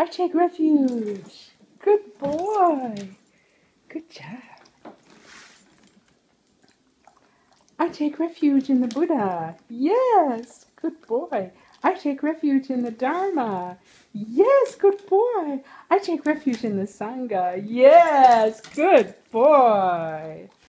I take refuge. Good boy. Good job. I take refuge in the Buddha. Yes, good boy. I take refuge in the Dharma. Yes, good boy. I take refuge in the Sangha. Yes, good boy.